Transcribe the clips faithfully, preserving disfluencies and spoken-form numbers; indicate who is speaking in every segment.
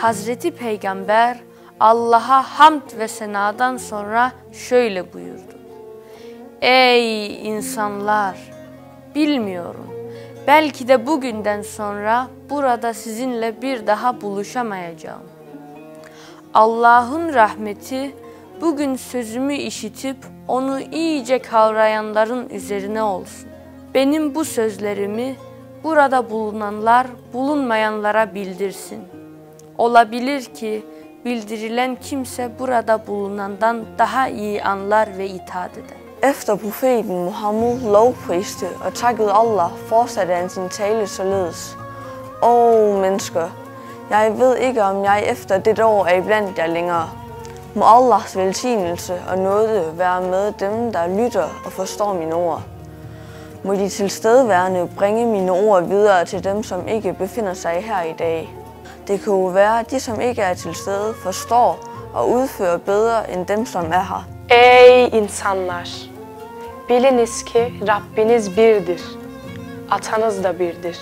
Speaker 1: Hazreti Peygamber Allah'a hamd ve senadan sonra şöyle buyurdu. Ey insanlar! Bilmiyorum, belki de bugünden sonra burada sizinle bir daha buluşamayacağım. Allah'ın rahmeti bugün sözümü işitip onu iyice kavrayanların üzerine olsun. Benim bu sözlerimi burada bulunanlar bulunmayanlara bildirsin. Olabilir ki bildirilen kimse burada bulunandan daha iyi anlar ve itaat eder.
Speaker 2: Efter profeten Muhammed lovpriste og takkede Allah, fortsatte han sin tale således. Åh, mennesker, jeg ved ikke, om jeg efter dette år er iblandt jer længere. Må Allahs velsignelse og nåde være med dem, der lytter og forstår mine ord. Må de tilstedeværende bringe mine ord videre til dem, som ikke befinder sig her i dag. Det kan jo være, at de, som ikke er til stede, forstår og udfører bedre end dem, som er her.
Speaker 3: Ey insanlar! Biliniz ki Rabbiniz birdir. Atanız da birdir.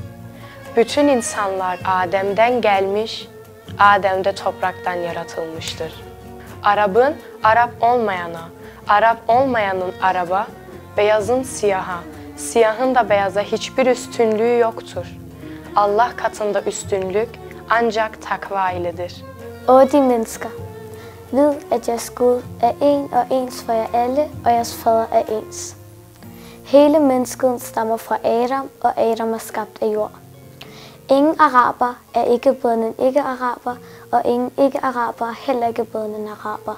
Speaker 3: Bütün insanlar Adem'den gelmiş, Adem de topraktan yaratılmıştır. Arap'ın Arap olmayana, Arap olmayanın Arap'a, beyazın siyaha, siyahın da beyaza hiçbir üstünlüğü yoktur. Allah katında üstünlük ancak takva iledir.
Speaker 4: Åh, de mennesker, vid, at jeres Gud er en og ens for jer alle, og jeres fader er ens. Hele mennesket stammer fra Adam, og Adam er skabt af jord. Ingen araber er ikke bedre end en ikke-araber, og ingen ikke-araber er heller ikke bedre end en araber.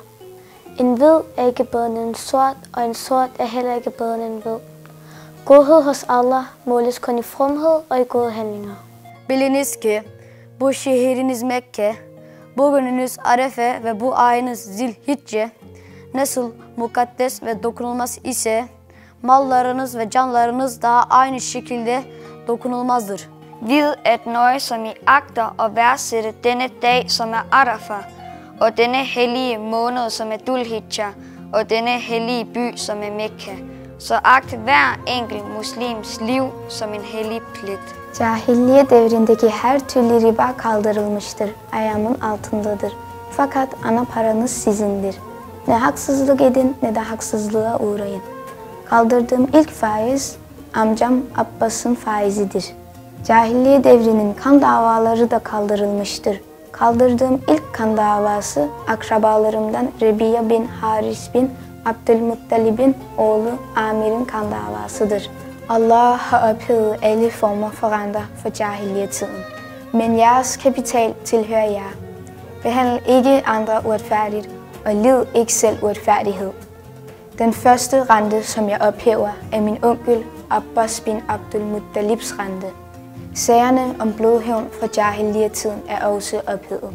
Speaker 4: En hvid er ikke bedre end en sort, og en sort er heller ikke bedre end en hvid. Godhed hos Allah måles kun i fromhed og i gode handlinger.
Speaker 5: Biliniz ki bu şehriniz Mekke, bugününüz Arefe ve bu ayınız Zilhicce nasıl mukaddes ve dokunulmaz ise mallarınız ve canlarınız da aynı şekilde dokunulmazdır.
Speaker 6: Vid at nøje som I agter og værdsætte denne dag som er Arafa, og denne hellige måned som er Dhul-Hijjah, og denne hellige by som er Mekka. Så agt hver enkelt muslims liv som en hellig pligt.
Speaker 4: Cahiliye devrindeki her türlü riba kaldırılmıştır, ayağımın altındadır. Fakat ana paranız sizindir. Ne haksızlık edin ne de haksızlığa uğrayın. Kaldırdığım ilk faiz amcam Abbas'ın faizidir. Cahiliye devrinin kan davaları da kaldırılmıştır. Kaldırdığım ilk kan davası akrabalarımdan Rebiya bin Haris bin Abdülmuttalib'in oğlu Amir'in kan davasıdır. Allah har ophævet alle former for renter for jahiliyyetiden. Men jeres kapital tilhører jer. Behandl ikke andre uretfærdigt, og lid ikke selv uretfærdighed. Den første rente, som jeg ophæver, er min onkel Abbas bin Abdülmuttalibs rente. Sagerne om blodhævn fra jahiliyyetiden er også ophævet.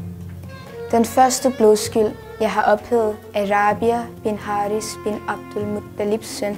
Speaker 4: Den første blodskyld, jeg har ophævet, er Rabia bin Haris bin Abdülmuttalibs søn,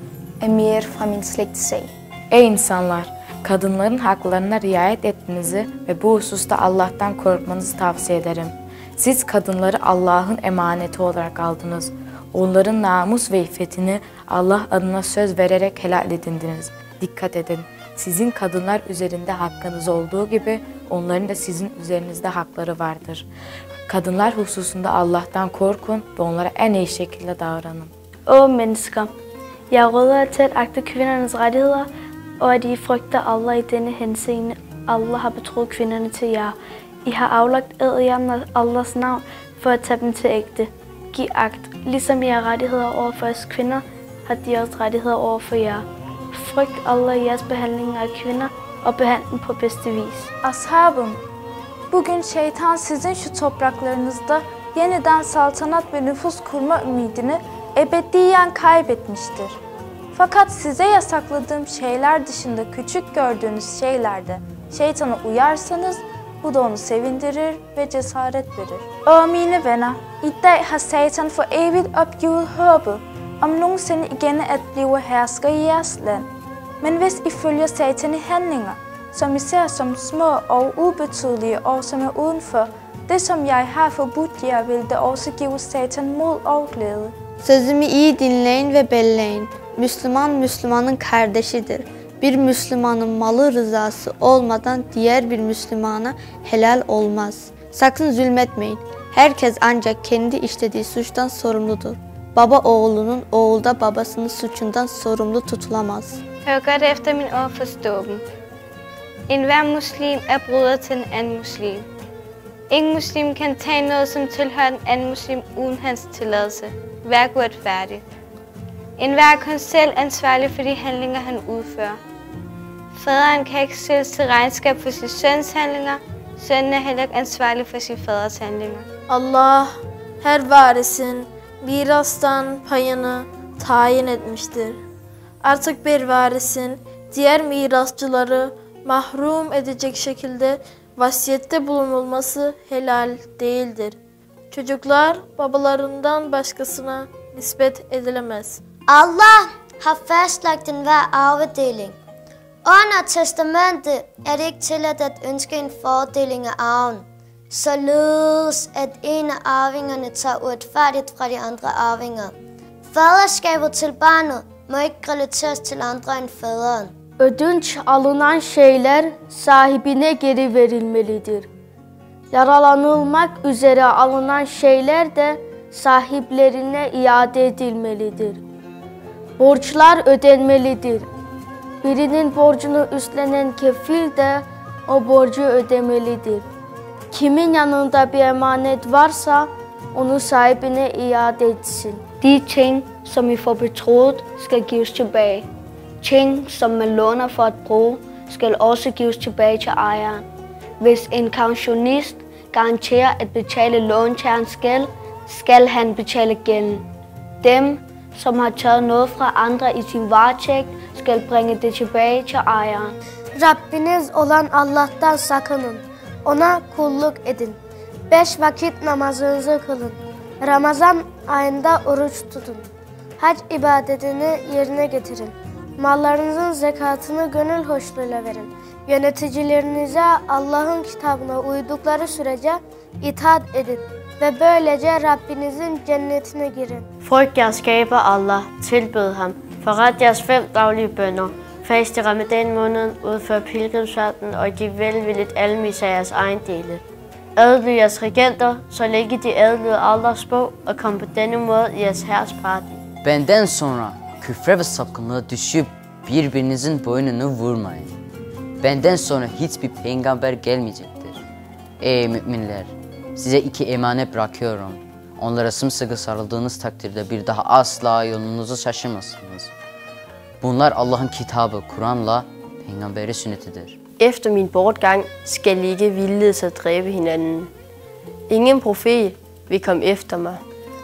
Speaker 4: Emir fra min slægtssag.
Speaker 7: Ey insanlar! Kadınların haklarına riayet etmenizi ve bu hususta Allah'tan korkmanızı tavsiye ederim. Siz kadınları Allah'ın emaneti olarak aldınız. Onların namus ve iffetini Allah adına söz vererek helal edindiniz. Dikkat edin! Sizin kadınlar üzerinde hakkınız olduğu gibi onların da sizin üzerinizde hakları vardır. Kadınlar hususunda Allah'tan korkun ve onlara en iyi şekilde davranın.
Speaker 8: Åh, mennesker! Jeg råder til at agte kvindernes rettigheder, og at I frygter Allah i denne henseende. Allah har betroet kvinderne til jer. I har aflagt ed i Allahs navn for at tage dem til ægte. Giv agt. Ligesom I har rettigheder over for os kvinder, har de også rettigheder over for jer. Frygt Allah i jeres behandling af kvinder og behandle dem på bedste vis.
Speaker 9: Ashabım, bugün şeytan sizin şu topraklarınızda yeniden saltanat ve nüfus kurma ümidini ebediyen kaybetmiştir. Fakat size yasakladığım şeyler dışında küçük gördüğünüz şeylerde şeytana uyarsanız bu da onu sevindirir ve cesaret verir. Åh mine venner, i dag har Satan for evigt opgivet håbet om nogensinde igen at blive hersker i jeres land. Men hvis I følger Satan i handlinger, som I ser som små og ubetydelige og som er udenfor, det som jeg har forbudt jer, vil det også give Satan mod og glæde.
Speaker 10: Sözümü iyi dinleyin ve belleyin. Müslüman Müslümanın kardeşidir. Bir Müslümanın malı rızası olmadan diğer bir Müslümana helal olmaz. Sakın zulmetmeyin. Herkes ancak kendi işlediği suçtan sorumludur. Baba oğlunun, oğul da babasının suçundan sorumlu tutulamaz.
Speaker 11: Hør godt efter min ord, forstå dem. Enhver muslim er broder til en anden muslim. Ingen muslim kan tage noget, som tilhører en anden muslim uden hans tilladelse. Vær uretfærdig. Enhver er kun selv ansvarlig for de handlinger, han udfører. Faderen kan ikke stilles til regnskab for sin søns handlinger. Sønnen er heller ikke ansvarlig for sin faders handlinger.
Speaker 9: Allah her varisin mirastan payını tayin etmiştir. Artık bir varisin diğer mirasçıları mahrum edecek şekilde vasiyette bulunulması helal değildir. Çocuklar babalarından başkasına nispet edilemez.
Speaker 12: Allah har fastlagt enhver arvedeling. Under testamentet er det ikke tilladt at ønske en fordeling af arven, således at en af arvingerne tager uretfærdigt fra de andre arvinger. Faderskabet til barnet må ikke relateres til andre end faderen.
Speaker 13: Ödünç alınan şeyler sahibine geri verilmelidir. Yaralanılmak üzere alınan şeyler de sahiplerine iade edilmelidir. Borçlar ödenmelidir. Birinin borcunu üstlenen kefil de o borcu ödemelidir. Kimin yanında bir emanet varsa onu sahibine iade etsin.
Speaker 14: De ting, som I får betroet, skal gives tilbage. Ting, som man låner for at bruge, skal også gives tilbage til ejeren. Hvis en kautionist garanterer at betale låntagerens gæld, skal han betale gælden. Dem, som har taget noget fra andre i sin varetægt, skal bringe det tilbage til ejeren.
Speaker 15: Rabbiniz olan Allah'tan sakının. Ona kulluk edin. Beş vakit namazınızı kılın. Ramazan ayında oruç tutun. Hac ibadetini yerine getirin. Mallarınızın zekatını gönül hoşluğuyla verin. Yöneticilerinize Allah'ın kitabına uydukları sürece itaat edin. Ve böylece Rabbinizin cennetine girin.
Speaker 16: Frygt jeres skaber Allah, tilbed ham. Forret jeres fem daglige bønner. Fast i ramadan-måneden, udfør pilgrimsfærden og giv velvilligt almis af jeres ejendele. Adlyd jeres regenter, så længe de adlyder Allahs bog og kom på denne måde i jeres herres parti.
Speaker 17: Benden sonra küfre ve sapkınlığa düşüp birbirinizin boynunu vurmayın. Benden sonra hiçbir peygamber gelmeyecektir. Ey müminler! Size iki emanet bırakıyorum. Onlara sımsıkı sarıldığınız takdirde bir daha asla yolunuzu şaşırmazsınız. Bunlar Allah'ın kitabı, Kur'an'la peygamberi sünnetidir.
Speaker 18: Efter min bortgang skal I ikke vildledes at dræbe hinanden. Ingen profet vil komme efter mig.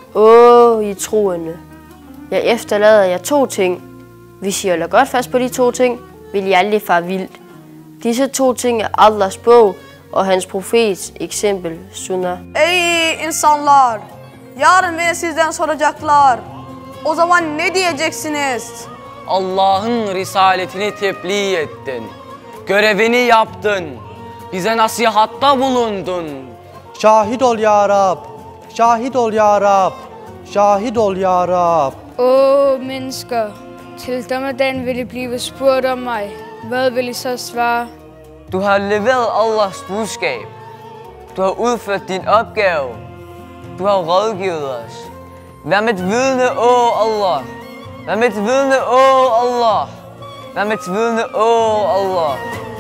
Speaker 18: Åh, I troende. Jeg efterlader jer to ting. Hvis I holder godt fast på de to ting, vil I aldrig fare vildt. Disse to ting er Allahs bog og hans profets eksempel, Sunnah.
Speaker 2: Ey insanlar! Yarın beni sizden soracaklar. O zaman ne diyeceksiniz?
Speaker 19: Allah'ın risaletini tebliğ ettin. Görevini yaptın. Bize nasihatta bulundun.
Speaker 20: Şahit ol ya Rab. Şahit ol ya Rab. Şahit ol ya Rab.
Speaker 21: Åh, mennesker, til dommedagen vil I blive spurgt om mig. Hvad vil I så svare?
Speaker 19: Du har leveret Allahs budskab. Du har udført din opgave. Du har rådgivet os. Vær mit vidne, åh Allah. Vær mit vidne, åh Allah. Vær mit vidne, åh Allah.